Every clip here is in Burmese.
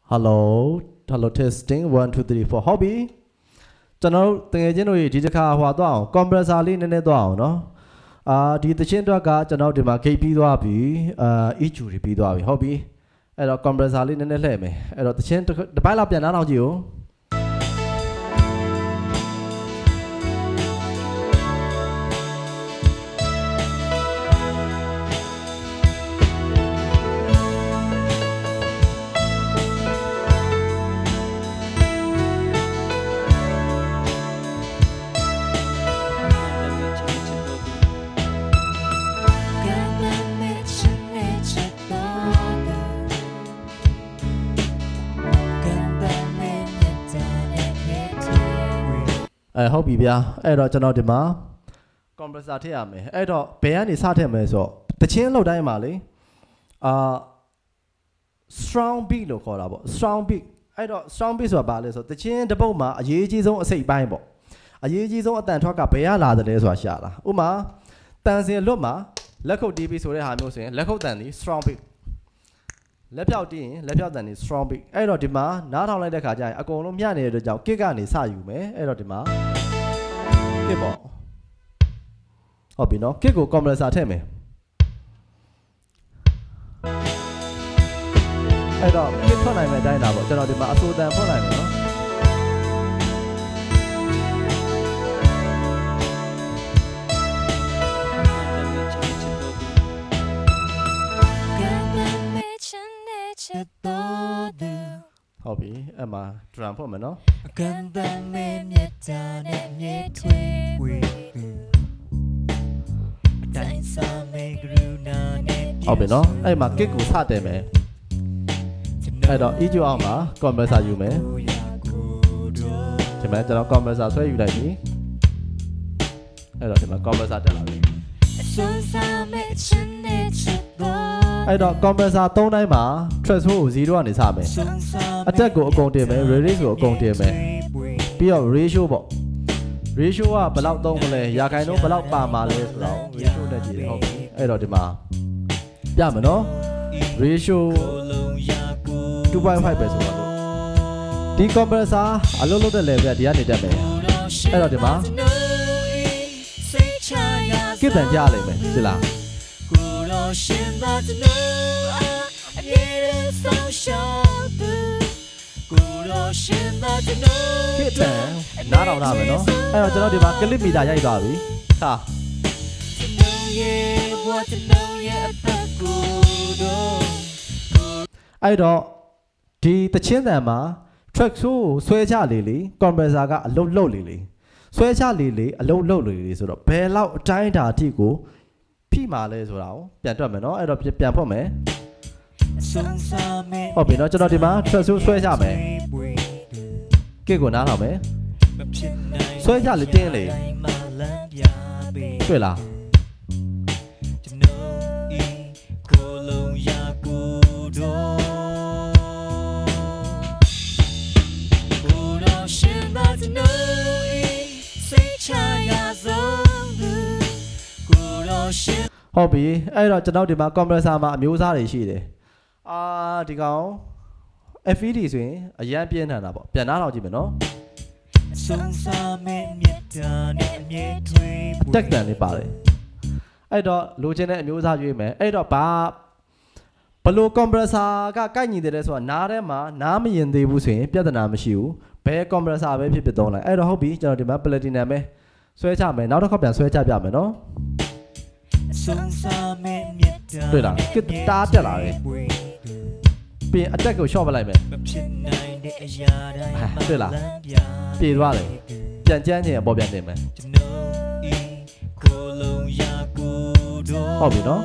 Hello testing 1 2 3 4 hobby ကျွန်တော်တကယ်ချင်းတို့ဒီတစ်ခါဟွာသွားအောင် compressor လေးနည်းနည်းသွားအောင်နော်ဒီသချင်းအတွက်ကကျွန်တော်ဒီမှာ gate ပြီးသွားပြီEQ တွေပြီးသွားပြီဟုတ်ပြီအဲ့တော့ compressor လေးနည်းနည်းလှည့်မယ်အဲ့တော့သချင်းတစ်ပိုင်းလောက်ပြန်နားထောင်ကြည့်ဦးဟုတ်ပြီဗျာအဲ့တော့ကျွန်တော်ဒီမှာ compressor ထည့်ရမယ်အဲ့တော့ဘယ်ကနေစထည့်မလဲဆိုတော့တချင်းလောက်တိုင်းမှာလေstrong beat လို့ခေါ်တာပေါ့ strong beat အဲ့တော့ strong beat ဆိုတာဘာလဲဆိုတော့တချင်းတစ်ပုတ်မှာအရေးကြီးဆုံးအစိတ်ပိုင်းပေါ့အရေးကြီးဆုံးအတန်ထွက်ကဘယ်ရလာတယ်လဲဆိုတာရှာတာဥမာတန်စင်လွတ်မှာလက်ခုပ်တီးပြီးဆိုတဲ့ဟာမျိုးဆိုရင်လက်ခုပ်တန်ဒီ strong beat လက်ဖြောက်တီးရင်လက်ဖြောက်တန်ဒီ strong beat အဲ့တော့ဒီမှာနားထောင်လိုက်တဲ့ခါကျရင်အကုန်လုံးမျှနေတဲ့အတွက်ကြောင့် kick ကနေစယူမယ်အဲ့တော့ဒီမှာ kick ပေါ့ဟုတ်ပြီနော် kick ကို compressor ထည့်မယ်အဲ့တော့ kick ထွက်နိုင်မယ်တိုင်းတာပေါ့ကျွန်တော်ဒီမှာအဆိုတန်ဖွင့်လိုက်မယ်နော်ဟုတ်ပြီအဲ့မှာ drum ဖွင့်မယ်နော်ဟုတ်ပြီနော်အဲ့မှာ kick ကိုစတယ်မယ်အဲ့တော့ EQ အောင်မှာ compressor ယူမယ်ဒီမှာကျွန်တော် compressor ဆွဲယူလိုက်ပြီအဲ့တော့ဒီမှာ compressor တက်လာပြီအဲ့တော့ compressor 3တိုင်းမှာ threshold ကို0ကနေစမယ်အတက်ကိုအကုန်တင်မယ် release ကိုအကုန်တင်မယ်ပြီးတော့ ratio ပေါ့ ratio ကဘယ်လောက်သုံးမလဲရာခိုင်နှုန်းဘယ်လောက်ပါမှာလဲဆိုတော့ ratio တက်ကြည့်ဟုတ်ပြီအဲ့တော့ဒီမှာပြမယ်နော် ratio 2.5 ပဲဆိုတော့ဒီ compressor အလုပ်လုပ်တဲ့ level ကဒီကနေတက်မယ်အဲ့တော့ဒီမှာကိတန်ကြလိမ့်မယ်ဒီလားကိတန်နားထောင်ထားမယ်နော်အဲ့တော့ကျွန်တော်ဒီမှာ clip meter ရိုက်သွားပြီဟာအဲ့တော့ဒီတချင်းတန်မှာ track ဆိုးကိုဆွဲချလေ compressor ကအလုတ်လုတ်လေဆွဲချလေအလုတ်လုတ်လေဆိုတော့ဘယ်လောက်အတိုင်းအတာအထိကိုဖိမာလဲဆိုတာကိုပြန်တွက်မယ်နော်အဲ့တော့ပြန်ဖွင့်မယ်ဟုတ်ပြီနော်ကျွန်တော်ဒီမှာ track ဆိုးဆွဲချမယ်ကိတ်ကိုနားထောင်မယ်ဆွဲချလေတင်းလေတွေ့လားဟုတ်ပြီအဲ့တော့ကျွန်တော်ဒီမှာ compressor မှာအမျိုးအစားတွေရှိတယ်ဒီကောင် FED ဆိုရင်အရန်ပြင်းထန်တာပေါ့ပြန်နားထောင်ကြည့်မယ်နော်တက်တန်လေးပါတယ်အဲ့တော့လိုချင်တဲ့အမျိုးအစားရွေးမယ်အဲ့တော့ဘလို့ compressor ကကိုက်ညီတယ်လဲဆိုတာနားထဲမှာနားမရင်သေးဘူးဆိုရင်ပြဿနာမရှိဘူးဘယ် compressor ပဲဖြစ်သုံးလိုက်အဲ့တော့ဟုတ်ပြီကျွန်တော်ဒီမှာ platinum ပဲဆွဲချမယ်နောက်တစ်ခါပြန်ဆွဲချပြမယ်နော်တွေ့လားကတားတက်လာတယ်ပြင်အတက်ကို short ပလိုက်မယ်တွေ့လားပြေသွားတယ်ပြန်ကျန်းချင်အပေါ်ပြန်တင်မယ်ဟုတ်ပြီနော်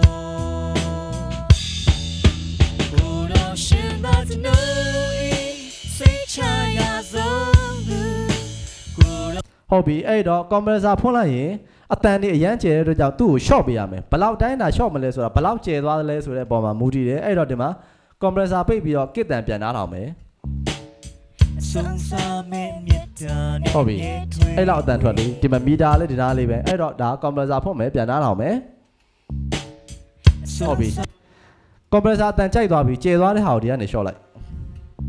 ဟုတ်ပြီအဲ့တော့ compressor ဖွင့်လိုက်ရင်အတန်တွေအရန်ကျဲတဲ့အတွက်ကြောင့်သူ့ကို short ပေးရမယ်ဘလောက်တိုင်းတာ short မလဲဆိုတာဘလောက်ကျဲသွားသလဲဆိုတဲ့အပေါ်မှာမူတည်တယ်အဲ့တော့ဒီမှာ compressor ပိတ်ပြီးတော့ကစ်တန်ပြန်နားထောင်မယ်ဟုတ်ပြီအဲ့လောက်အတန်ထွက်လေဒီမှာ meter လေးဒီနားလေးပဲအဲ့တော့ဒါ compressor ဖွင့်မယ်ပြန်နားထောင်မယ်ဟုတ်ပြီ compressor အတန်ကြိုက်သွားပြီကျေသွားတဲ့ဟာကိုဒီကနေ short လိုက်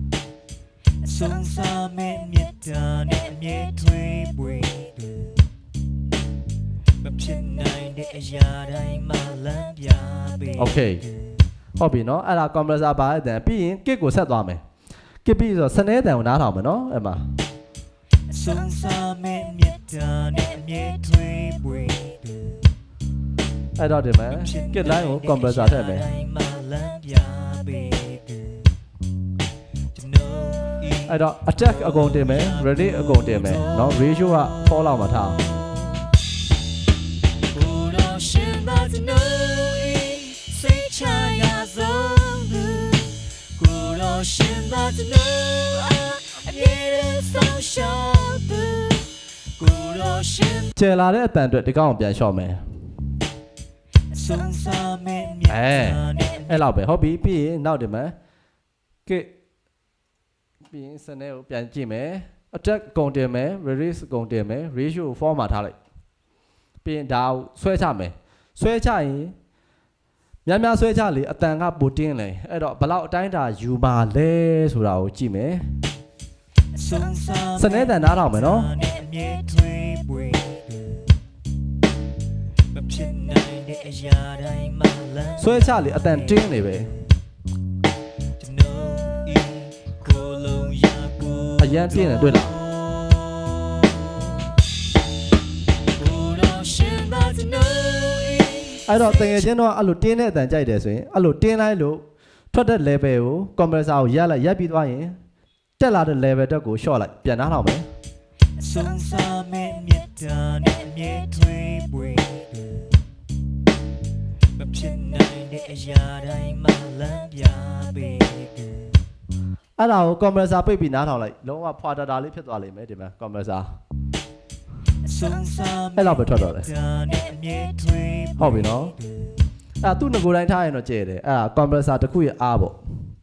Okay ဟုတ်ပြီနော်အဲ့ဒါ compressor ပါတဲ့ပြီးရင် kit ကိုဆက်သွားမယ် kit ပြီးဆိုစနေတန်ကိုနားထောင်မယ်နော်အဲ့မှာအဲ့တော့ဒီမှာ kit line ကို compressor ထည့်မယ်အဲ့တော့ attack အကုန်တင်မယ် ready အကုန်တင်မယ်เนาะ ratio က fall လောက်မှာထားကျဲလာတဲ့အတန်အတွက်ဒီကောင်ကိုပြန်လျှော့မယ်အဲ့လောက်ပဲဟုတ်ပြီပြီးရင်နောက်ဒီမှာကဲပြီးရင်စနေကိုပြန်ကြည့်မယ် attack ကုန်တင်မယ် release ကုန်တင်မယ် ratio ကို form မှာထားလိုက်ပြီးရင်ဒါကိုဆွဲချမယ်ဆွဲချရင်များဆွဲချလေအတန်ကပိုတင်းလေအဲ့တော့ဘလောက်အတိုင်းတာယူပါလဲဆိုတာကိုကြည့်မယ်စနေတန်နားထောင်မယ်နော်ဆွဲချလေအတန်တင်းနေပဲအရန်တင်းနေတွေ့လားအဲ့တော့တကယ်ချင်းတော့အဲ့လိုတင်းတဲ့အတန်ကြိုက်တယ်ဆိုရင်အဲ့လိုတင်းလိုက်လို့ထွက်တဲ့ level ကို compressor ကိုရပ်ပြီးသွားရင်တက်လာတဲ့ level တက်ကို short လိုက်ပြန်နှားထောင်မယ်အဲ့ဒါကို compressor ပိတ်ပြီးနှားထောင်လိုက်လုံးဝဖွာတာလေးဖြစ်သွားလိမ့်မယ်ဒီမှာ compressor အဲ့လောက်ပဲထွက်တော့တယ်ဟုတ်ပြီနော်အဲ့သူ့ငကိုယ်တိုင်းထားရင်တော့ကျဲတယ်အဲ့ဒါ compressor တစ်ခုရဲ့အားပေါ့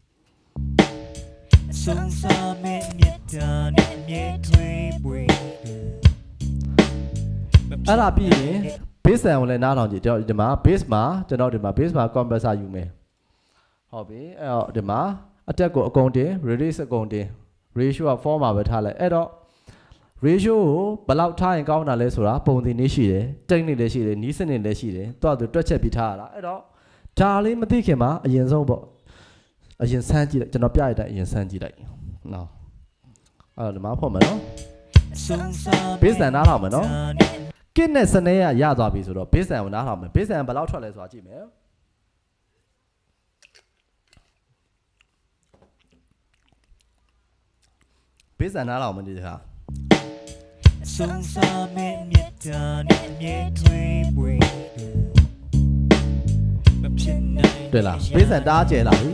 အဲ့ဒါပြီးရင် base ကိုလည်းနားထောင်ကြည့်ဒီမှာ base မှာကျွန်တော်ဒီမှာ base မှာ compressor ယူမယ်ဟုတ်ပြီအဲ့တော့ဒီမှာ attack ကိုအကုန်တင် release အကုန်တင် ratio က form မှာပဲထားလိုက်အဲ့တော့ ratio ကိုဘယ်လောက်ထားရင်ကောင်းတာလဲဆိုတာပုံသင်နည်းရှိတယ် technique လည်းရှိတယ်နီးစနစ်လည်းရှိတယ်တွက်ချက်ပြီးထားရတာအဲ့တော့ဒါလေးမသိခင်မှာအရင်ဆုံးပေါ့အရင်စမ်းကြည့်လိုက်ကျွန်တော်ပြရတဲ့အရင်စမ်းကြည့်လိုက်နော်အဲ့တော့ဒီမှာဖောက်မယ်နော် base တန်နားထောင်မယ်နော် kit နဲ့စနေရသွားပြီဆိုတော့ base တန်ကိုနားထောင်မယ် base တန်ဘယ်လောက်ထွက်လဲဆိုတာကြည့်မယ်base တန်နားထောင်မယ်ဒီခါ对啦base တန်တားကျဲလာပြီ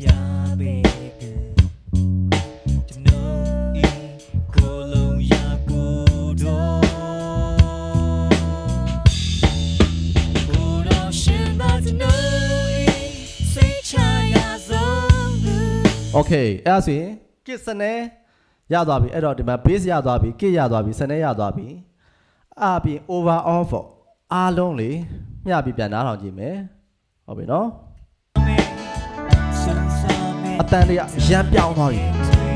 โอเคအဲ့ဒါဆိုရင် kit စနေရသွားပြီအဲ့တော့ဒီမှာ base ရသွားပြီ kit ရသွားပြီစနေရသွားပြီအားပြီး overall ပေါ့အားလုံးလေမျှပြီးပြန်နားထောင်ကြည့်မယ်ဟုတ်ပြီနော်အတန်တွေကရမ်းပြောင်းသွားပြီ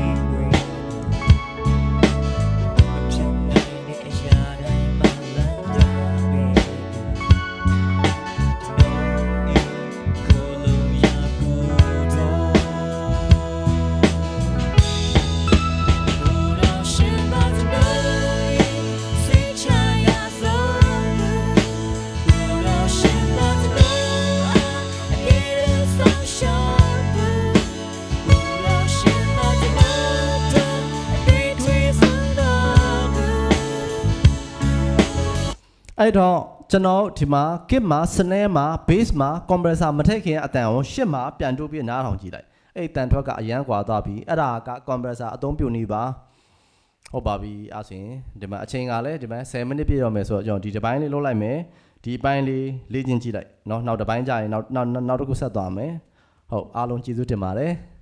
အဲ့တော့ကျွန်တော်ဒီမှာ kit မှာ snare မှာ bass မှာ compressor မထည့်ခင်အတန်ကိုရှစ်မှာပြန်တိုးပြနားထောင်ကြည့်လိုက်အဲ့တန်ထွက်ကအရန်ကွာသွားပြီအဲ့ဒါက compressor အသုံးပြုနေပါဟုတ်ပါပြီအဲ့ဆိုရင်ဒီမှာအချိန်ကလည်းဒီမှာ10မိနစ်ပြည့်တော့မယ်ဆိုတော့ကျွန်တော်ဒီတစ်ပိုင်းလေးလုပ်လိုက်မယ်ဒီပိုင်းလေးလေ့ကျင့်ကြည့်လိုက်เนาะနောက်တစ်ပိုင်းကြာရင်နောက်တစ်ခုဆက်သွားမယ်ဟုတ်အားလုံးကျေးဇူးတင်ပါတယ်